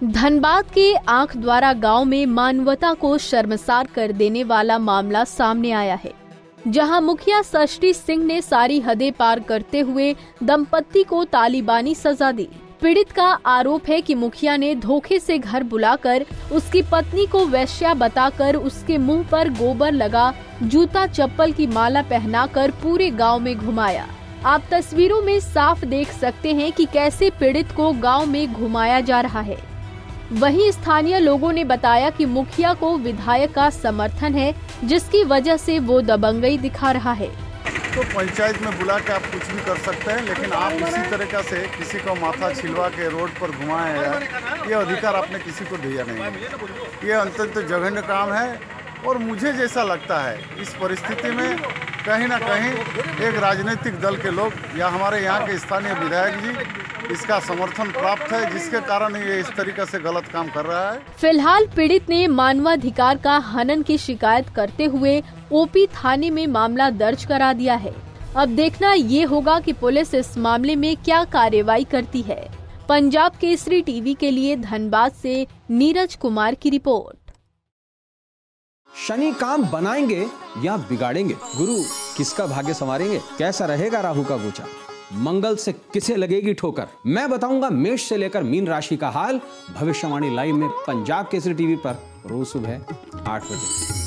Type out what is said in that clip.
धनबाद के आंख द्वारा गांव में मानवता को शर्मसार कर देने वाला मामला सामने आया है, जहां मुखिया षष्ठी सिंह ने सारी हदें पार करते हुए दंपत्ति को तालिबानी सजा दी। पीड़ित का आरोप है कि मुखिया ने धोखे से घर बुलाकर उसकी पत्नी को वेश्या बताकर उसके मुंह पर गोबर लगा जूता चप्पल की माला पहनाकर पूरे गांव में घुमाया। आप तस्वीरों में साफ देख सकते हैं कि कैसे पीड़ित को गांव में घुमाया जा रहा है। वहीं स्थानीय लोगों ने बताया कि मुखिया को विधायक का समर्थन है, जिसकी वजह से वो दबंगई दिखा रहा है। तो पंचायत में बुला के आप कुछ भी कर सकते हैं, लेकिन आप इसी तरीका से किसी को माथा छिलवा के रोड पर घुमाए हैं, ये अधिकार आपने किसी को दिया नहीं है। ये अत्यंत जघन्य काम है और मुझे जैसा लगता है इस परिस्थिति में कहीं ना कहीं एक राजनीतिक दल के लोग या हमारे यहाँ के स्थानीय विधायक जी इसका समर्थन प्राप्त है, जिसके कारण ये इस तरीके से गलत काम कर रहा है। फिलहाल पीड़ित ने मानवाधिकार का हनन की शिकायत करते हुए ओपी थाने में मामला दर्ज करा दिया है। अब देखना ये होगा कि पुलिस इस मामले में क्या कार्रवाई करती है। पंजाब केसरी टीवी के लिए धनबाद से नीरज कुमार की रिपोर्ट। शनि काम बनाएंगे या बिगाड़ेंगे? गुरु किसका भाग्य संवारेंगे? कैसा रहेगा राहु का गोचा? मंगल से किसे लगेगी ठोकर? मैं बताऊंगा मेष से लेकर मीन राशि का हाल भविष्यवाणी लाइव में पंजाब केसरी टीवी पर रोज सुबह 8 बजे।